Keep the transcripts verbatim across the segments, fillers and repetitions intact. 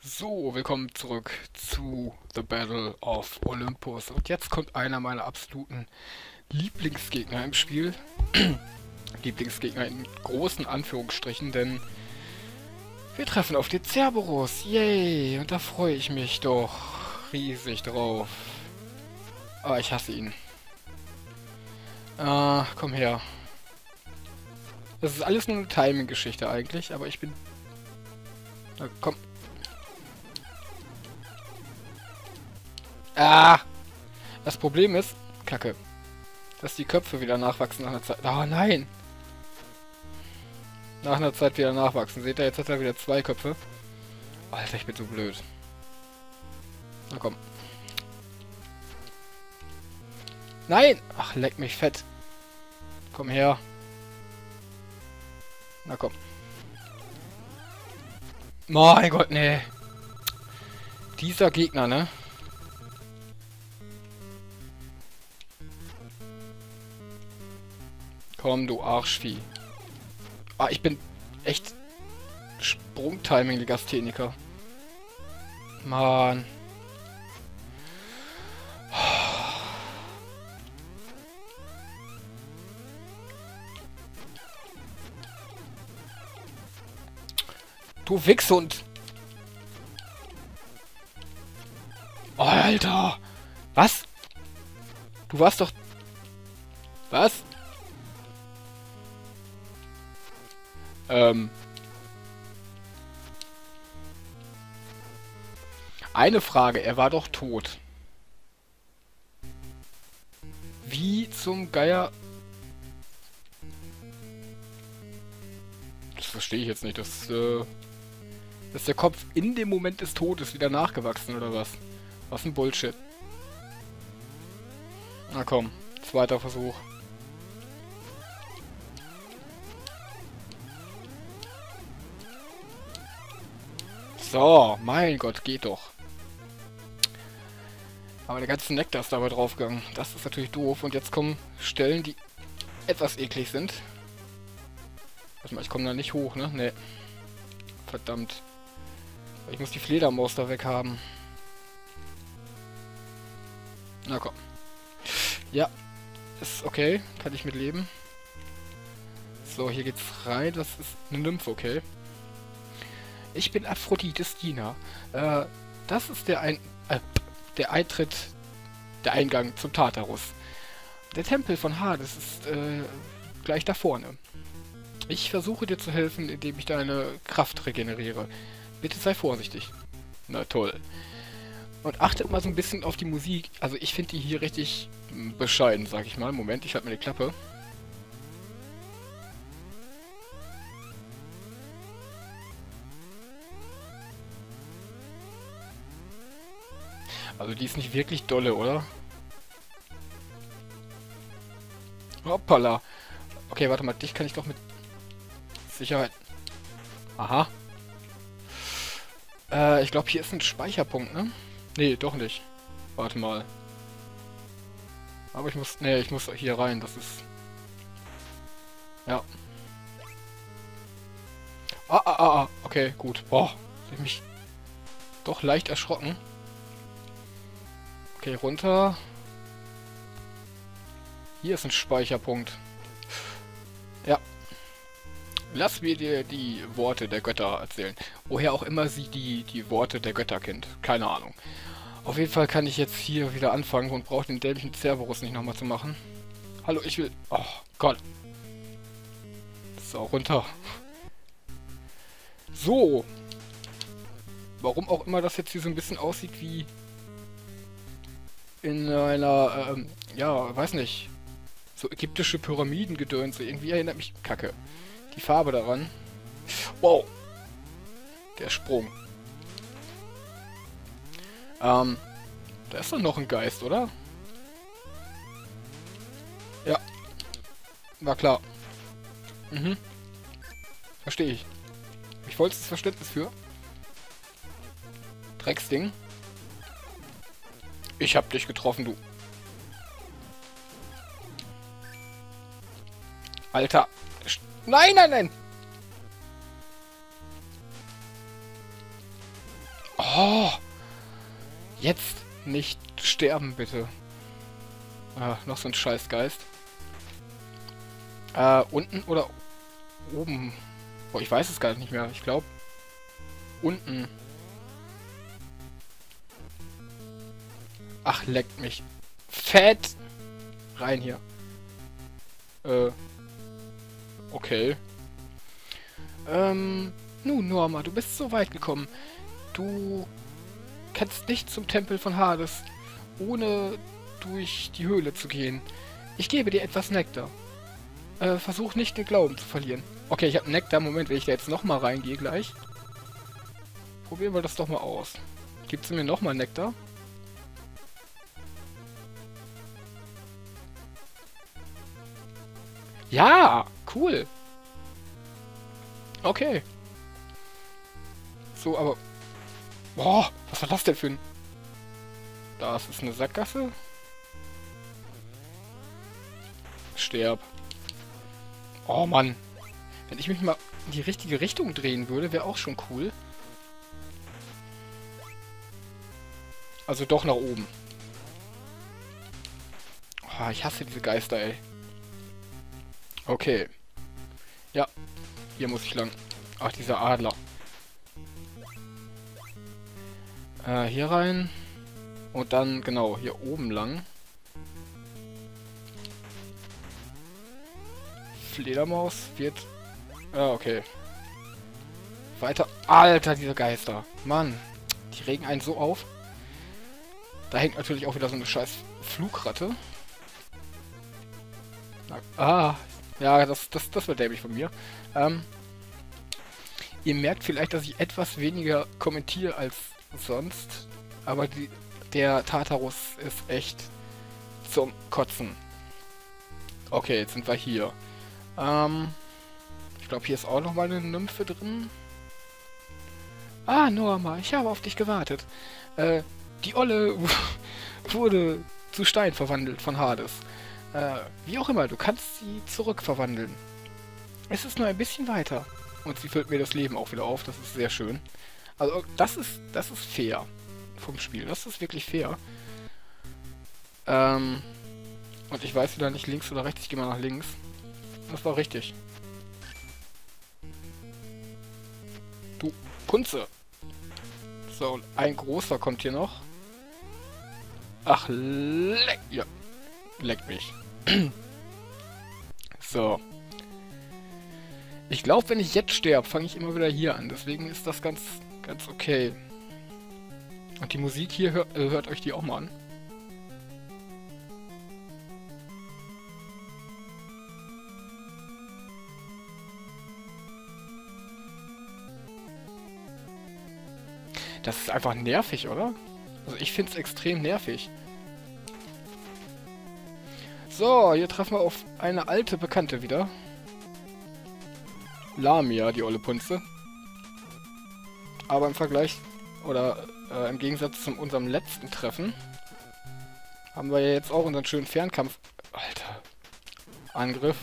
So, willkommen zurück zu The Battle of Olympus. Und jetzt kommt einer meiner absoluten Lieblingsgegner im Spiel. Lieblingsgegner in großen Anführungsstrichen, denn wir treffen auf den Cerberus. Yay! Und da freue ich mich doch riesig drauf. Ah, ich hasse ihn. Ah, komm her. Das ist alles nur eine Timing-Geschichte eigentlich, aber ich bin... Na, komm. Ah! Das Problem ist, Kacke, dass die Köpfe wieder nachwachsen nach einer Zeit. Oh nein! Nach einer Zeit wieder nachwachsen. Seht ihr, jetzt hat er wieder zwei Köpfe. Alter, ich bin so blöd. Na komm. Nein! Ach, leck mich fett. Komm her. Na komm. Mein Gott, nee. Dieser Gegner, ne? Komm, du Arschvieh. Ah, ich bin echt Sprungtiming-Legastheniker. Mann. Du Wichshund. Oh, Alter. Was? Du warst doch... Was? Ähm... Eine Frage, er war doch tot. Wie zum Geier... Das verstehe ich jetzt nicht, das, äh... Dass der Kopf in dem Moment des Todes wieder nachgewachsen, oder was? Was ein Bullshit. Na komm, zweiter Versuch. So, mein Gott, geht doch. Aber der ganze Nektar ist dabei draufgegangen. Das ist natürlich doof. Und jetzt kommen Stellen, die etwas eklig sind. Warte mal, ich komme da nicht hoch, ne? Ne. Verdammt. Ich muss die Fledermaus da weg haben. Na komm. Ja. Ist okay. Kann ich mit leben. So, hier geht's rein. Das ist eine Nymphe, okay. Ich bin Aphrodites Diener. Äh, das ist der ein... Äh, der Eintritt... Der Eingang zum Tartarus. Der Tempel von Hades ist, äh, gleich da vorne. Ich versuche dir zu helfen, indem ich deine Kraft regeneriere. Bitte sei vorsichtig. Na toll. Und achtet mal so ein bisschen auf die Musik. Also ich finde die hier richtig bescheiden, sag ich mal. Moment, ich halte mir die Klappe. Also die ist nicht wirklich dolle, oder? Hoppala. Okay, warte mal, dich kann ich doch mit Sicherheit... Aha. Äh, ich glaube, hier ist ein Speicherpunkt, ne? Nee, doch nicht. Warte mal. Aber ich muss... Nee, ich muss hier rein, das ist... Ja. Ah, ah, ah, ah. Okay, gut. Boah, hab ich mich doch leicht erschrocken. Okay, runter. Hier ist ein Speicherpunkt. Ja. Lass mir dir die Worte der Götter erzählen. Woher auch immer sie die, die Worte der Götter kennt. Keine Ahnung. Auf jeden Fall kann ich jetzt hier wieder anfangen und brauche den dämlichen Cerberus nicht nochmal zu machen. Hallo, ich will... Oh Gott. So, runter. So. Warum auch immer das jetzt hier so ein bisschen aussieht wie... in einer, ähm, ja, weiß nicht, so ägyptische Pyramidengedönse. Irgendwie erinnert mich... Kacke. Die Farbe daran. Wow. Der Sprung. Ähm, da ist doch noch ein Geist, oder? Ja. War klar. Mhm. Verstehe ich. Hab ich vollstes Verständnis für. Drecksding. Ich hab dich getroffen, du. Alter. Nein, nein, nein. Oh! Jetzt nicht sterben, bitte. Ah, noch so ein Scheißgeist. Äh, unten oder oben? Boah, ich weiß es gar nicht mehr. Ich glaube, unten. Ach, leckt mich. Fett! Rein hier. Äh. Okay. Ähm. Nun, Norma, du bist so weit gekommen. Du kannst nicht zum Tempel von Hades, ohne durch die Höhle zu gehen. Ich gebe dir etwas Nektar. Äh, versuch nicht den Glauben zu verlieren. Okay, ich habe Nektar. Moment, wenn ich da jetzt nochmal reingehe gleich. Probieren wir das doch mal aus. Gibt's mir nochmal Nektar? Ja, cool. Okay. So, aber... Boah, was war das denn für ein... Das ist eine Sackgasse. Sterb. Oh Mann. Wenn ich mich mal in die richtige Richtung drehen würde, wäre auch schon cool. Also doch nach oben. Oh, ich hasse diese Geister, ey. Okay. Ja. Hier muss ich lang. Ach, dieser Adler. Äh, hier rein. Und dann, genau, hier oben lang. Fledermaus wird... Ah, okay. Weiter. Alter, diese Geister. Mann. Die regen einen so auf. Da hängt natürlich auch wieder so eine scheiß Flugratte. Ah. Ja, das, das, das wird dämlich von mir. Ähm, ihr merkt vielleicht, dass ich etwas weniger kommentiere als sonst. Aber die, der Tartarus ist echt zum Kotzen. Okay, jetzt sind wir hier. Ähm, ich glaube, hier ist auch nochmal eine Nymphe drin. Ah, Norma, ich habe auf dich gewartet. Äh, die Olle wurde zu Stein verwandelt von Hades. Äh, wie auch immer, du kannst sie zurückverwandeln. Es ist nur ein bisschen weiter. Und sie füllt mir das Leben auch wieder auf, das ist sehr schön. Also, das ist, das ist fair vom Spiel. Das ist wirklich fair. Ähm, und ich weiß wieder nicht links oder rechts, ich gehe mal nach links. Das war richtig. Du Punze. So, ein großer kommt hier noch. Ach, leck. Ja, leck mich. So. Ich glaube, wenn ich jetzt sterbe, fange ich immer wieder hier an. Deswegen ist das ganz, ganz okay. Und die Musik hier, hör, äh, hört euch die auch mal an. Das ist einfach nervig, oder? Also ich finde es extrem nervig. So, hier treffen wir auf eine alte Bekannte wieder. Lamia, die olle Punze. Aber im Vergleich, oder äh, im Gegensatz zu unserem letzten Treffen, haben wir ja jetzt auch unseren schönen Fernkampf... Alter. Angriff.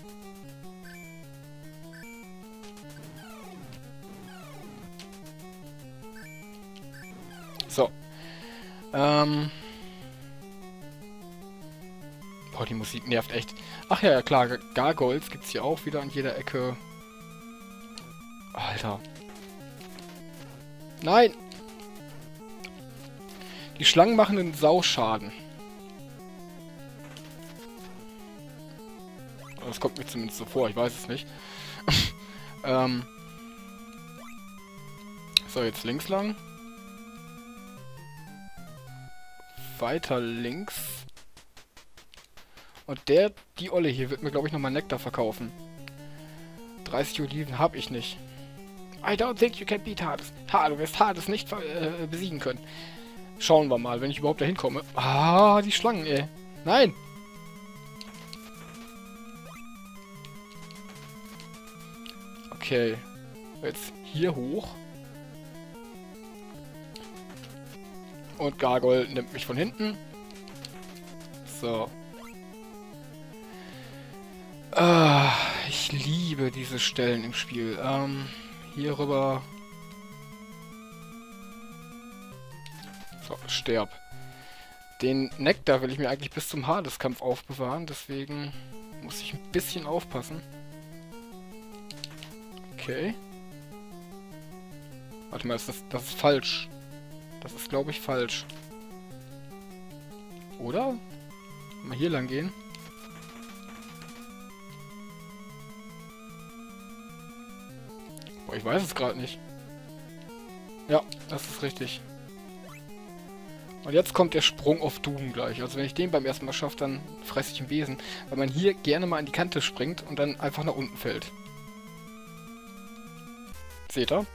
So. Ähm. Boah, die Musik nervt echt. Ach ja, ja klar, Gargoyles gibt's hier auch wieder an jeder Ecke. Alter. Nein! Die Schlangen machen einen Sauschaden. Das kommt mir zumindest so vor, ich weiß es nicht. ähm. So, jetzt links lang. Weiter links. Und der, die Olle hier, wird mir, glaube ich, nochmal Nektar verkaufen. dreißig Oliven habe ich nicht. I don't think you can beat Hades. Ha, du wirst Hades nicht äh, besiegen können. Schauen wir mal, wenn ich überhaupt dahin komme. Ah, die Schlangen, ey. Nein! Okay. Jetzt hier hoch. Und Gargoyle nimmt mich von hinten. So. Ah, ich liebe diese Stellen im Spiel. Ähm, hier rüber. So, sterb. Den Nektar will ich mir eigentlich bis zum Hades-Kampf aufbewahren, deswegen muss ich ein bisschen aufpassen. Okay. Warte mal, ist das, das ist falsch. Das ist, glaube ich, falsch. Oder? Mal hier lang gehen. Boah, ich weiß es gerade nicht. Ja, das ist richtig. Und jetzt kommt der Sprung auf Doom gleich. Also wenn ich den beim ersten Mal schaffe, dann fresse ich einen Besen. Weil man hier gerne mal an die Kante springt und dann einfach nach unten fällt. Seht ihr?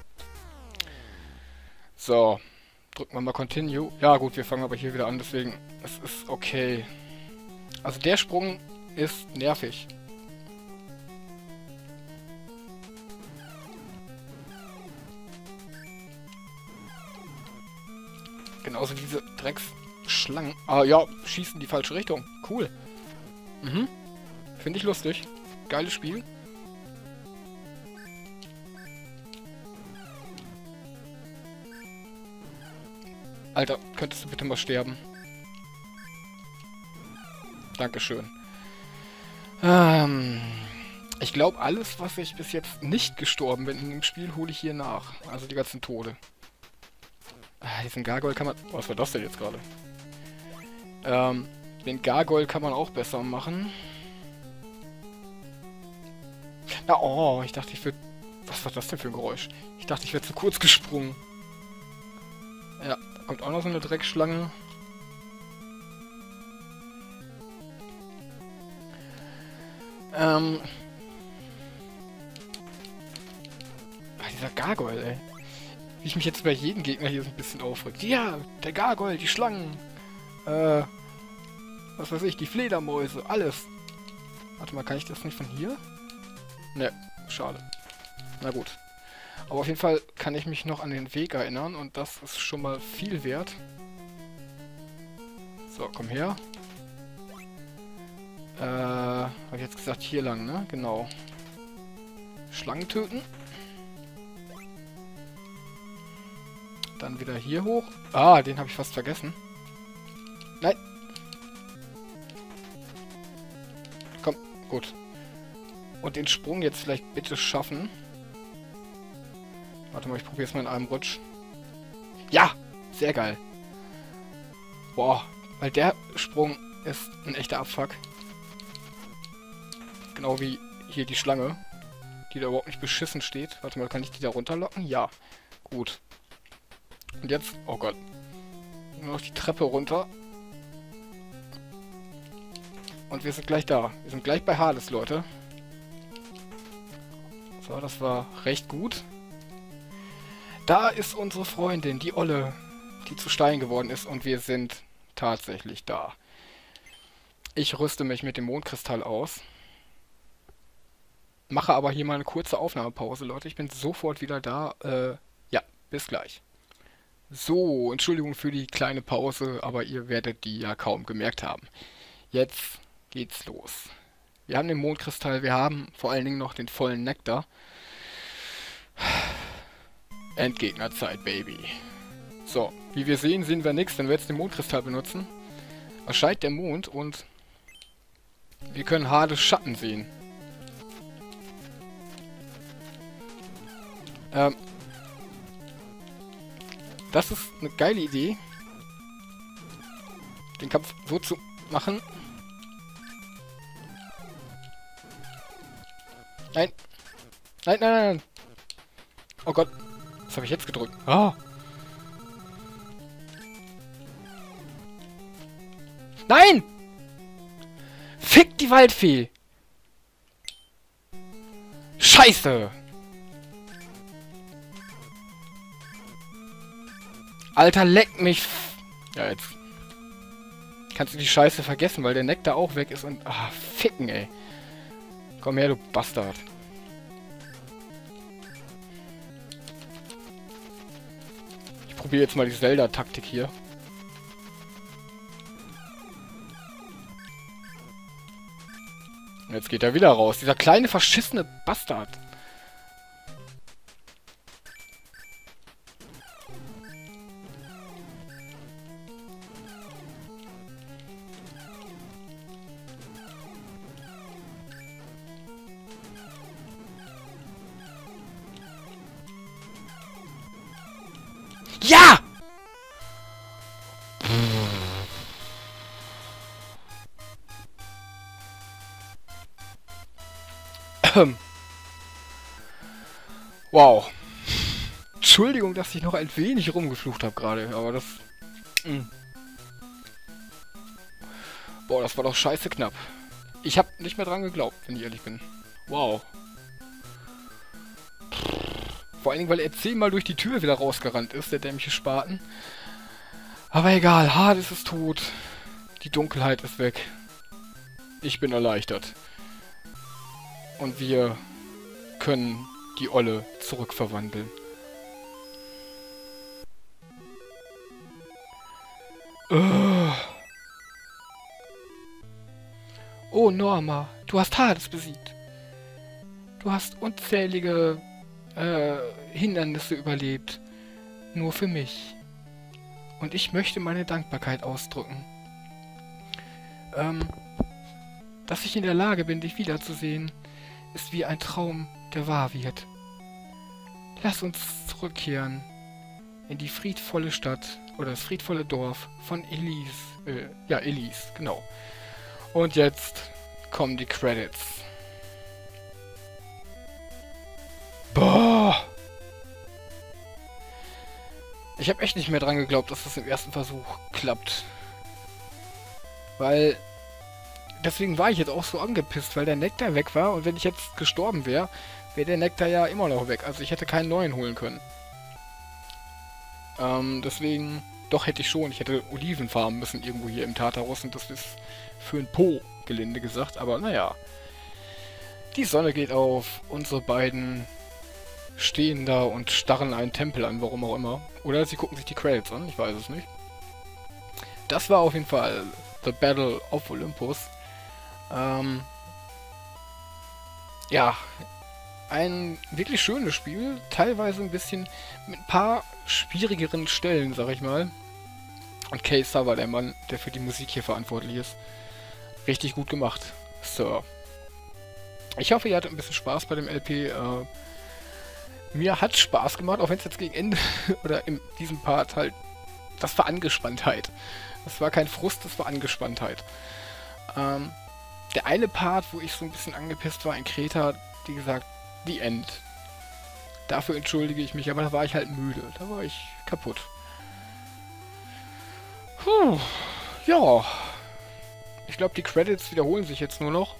So. Drücken wir mal Continue. Ja gut, wir fangen aber hier wieder an, deswegen es ist okay. Also der Sprung ist nervig. Genauso diese Drecksschlangen. Ah ja, schießen in die falsche Richtung. Cool. Mhm. Finde ich lustig. Geiles Spiel. Alter, könntest du bitte mal sterben? Dankeschön. Ähm, ich glaube, alles, was ich bis jetzt nicht gestorben bin in dem Spiel, hole ich hier nach. Also die ganzen Tode. Ah, diesen Gargoyle kann man... Was war das denn jetzt gerade? Ähm, den Gargoyle kann man auch besser machen. Na, oh, ich dachte, ich würde... Was war das denn für ein Geräusch? Ich dachte, ich wäre zu kurz gesprungen. Ja, da kommt auch noch so eine Dreckschlange. Ähm... Ah, dieser Gargoyle, ey. Wie ich mich jetzt bei jedem Gegner hier so ein bisschen aufregt. Ja, der Gargoyle, die Schlangen. Äh, was weiß ich, die Fledermäuse, alles. Warte mal, kann ich das nicht von hier? Ne, schade. Na gut. Aber auf jeden Fall kann ich mich noch an den Weg erinnern und das ist schon mal viel wert. So, komm her. Äh, habe ich jetzt gesagt, hier lang, ne? Genau. Schlangen töten. Dann wieder hier hoch. Ah, den habe ich fast vergessen. Nein. Komm, gut. Und den Sprung jetzt vielleicht bitte schaffen. Warte mal, ich probiere es mal in einem Rutsch. Ja! Sehr geil. Boah, weil der Sprung ist ein echter Abfuck. Genau wie hier die Schlange, die da überhaupt nicht beschissen steht. Warte mal, kann ich die da runterlocken? Ja. Gut. Und jetzt, oh Gott, nur noch die Treppe runter. Und wir sind gleich da. Wir sind gleich bei Hades, Leute. So, das war recht gut. Da ist unsere Freundin, die Olle, die zu Stein geworden ist. Und wir sind tatsächlich da. Ich rüste mich mit dem Mondkristall aus. Mache aber hier mal eine kurze Aufnahmepause, Leute. Ich bin sofort wieder da. Äh, ja, bis gleich. So, Entschuldigung für die kleine Pause, aber ihr werdet die ja kaum gemerkt haben. Jetzt geht's los. Wir haben den Mondkristall, wir haben vor allen Dingen noch den vollen Nektar. Endgegnerzeit, Baby. So, wie wir sehen, sehen wir nichts, wenn wir jetzt den Mondkristall benutzen. Erscheint der Mond und wir können Hades Schatten sehen. Ähm, Das ist eine geile Idee, den Kampf so zu machen. Nein. Nein, nein, nein. Oh Gott. Was habe ich jetzt gedrückt? Ah. Nein! Fick die Waldfee! Scheiße! Alter, leck mich! Ja, jetzt kannst du die Scheiße vergessen, weil der Nektar auch weg ist und... Ah, ficken, ey. Komm her, du Bastard. Ich probiere jetzt mal die Zelda-Taktik hier. Und jetzt geht er wieder raus. Dieser kleine, verschissene Bastard. Wow. Entschuldigung, dass ich noch ein wenig rumgeflucht habe gerade, aber das... Mh. Boah, das war doch scheiße knapp. Ich habe nicht mehr dran geglaubt, wenn ich ehrlich bin. Wow. Vor allen Dingen, weil er zehnmal durch die Tür wieder rausgerannt ist, der dämliche Spaten. Aber egal, Hades ist tot. Die Dunkelheit ist weg. Ich bin erleichtert. Und wir können die Olle zurückverwandeln. Uh. Oh, Norma, du hast Hades besiegt. Du hast unzählige äh, Hindernisse überlebt. Nur für mich. Und ich möchte meine Dankbarkeit ausdrücken. Ähm, dass ich in der Lage bin, dich wiederzusehen, ist wie ein Traum, der wahr wird. Lass uns zurückkehren in die friedvolle Stadt oder das friedvolle Dorf von Elise. Äh, ja, Elise, genau. Und jetzt kommen die Credits. Boah! Ich habe echt nicht mehr dran geglaubt, dass das im ersten Versuch klappt. Weil... Deswegen war ich jetzt auch so angepisst, weil der Nektar weg war und wenn ich jetzt gestorben wäre, wäre der Nektar ja immer noch weg. Also ich hätte keinen neuen holen können. Ähm, deswegen... Doch, hätte ich schon. Ich hätte Oliven farmen müssen irgendwo hier im Tartarus und das ist für ein Po, gelinde gesagt. Aber naja. Die Sonne geht auf. Unsere beiden stehen da und starren einen Tempel an, warum auch immer. Oder sie gucken sich die Credits an, ich weiß es nicht. Das war auf jeden Fall The Battle of Olympus. Ähm, ja, ein wirklich schönes Spiel. Teilweise ein bisschen mit ein paar schwierigeren Stellen, sag ich mal. Und Kay Sava, der Mann, der für die Musik hier verantwortlich ist. Richtig gut gemacht, Sir. Ich hoffe, ihr hattet ein bisschen Spaß bei dem L P. Äh, mir hat Spaß gemacht, auch wenn es jetzt gegen Ende oder in diesem Part halt... Das war Angespanntheit. Das war kein Frust, das war Angespanntheit. Ähm, der eine Part, wo ich so ein bisschen angepisst war in Kreta, wie gesagt, The End. Dafür entschuldige ich mich, aber da war ich halt müde. Da war ich kaputt. Puh, ja. Ich glaube, die Credits wiederholen sich jetzt nur noch.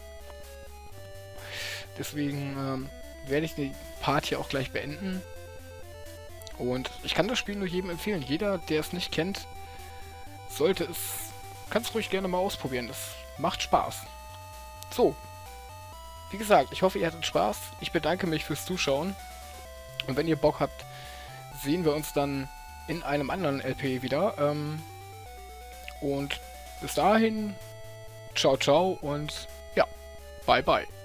Deswegen ähm, werde ich den Part hier auch gleich beenden. Und ich kann das Spiel nur jedem empfehlen. Jeder, der es nicht kennt, sollte es... Kann es ruhig gerne mal ausprobieren. Das macht Spaß. So. Wie gesagt, ich hoffe, ihr hattet Spaß. Ich bedanke mich fürs Zuschauen. Und wenn ihr Bock habt, sehen wir uns dann in einem anderen L P wieder. Ähm, und bis dahin, ciao, ciao und ja, bye, bye.